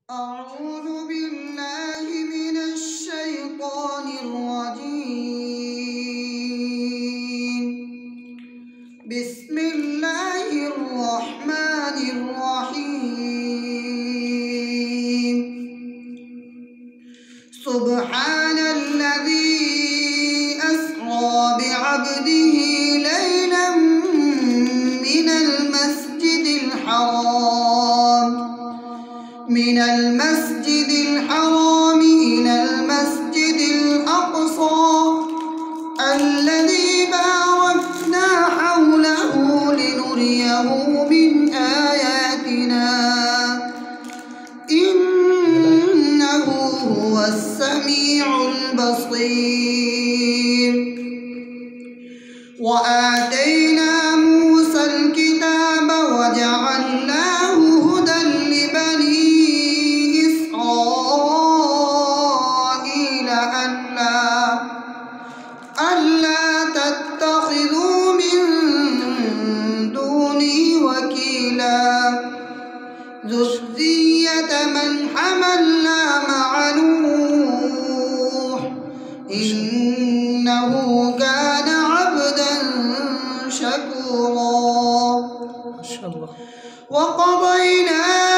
أعوذ بالله من الشيطان الرجيم. بسم الله الرحمن الرحيم. سبحان الذي أسرى بعبده ليلا من المسجد الحرام إلى المسجد الأقصى الذي باركنا حوله لنريه من آياتنا إنه هو السميع البصير. وآتينا موسى الكتاب وجعلناه هدى لبني إسرائيل ألا تتخذوا من دوني وكيلا ذرية من حملنا مع نوح إنه كان عبدا شكورا. وقضينا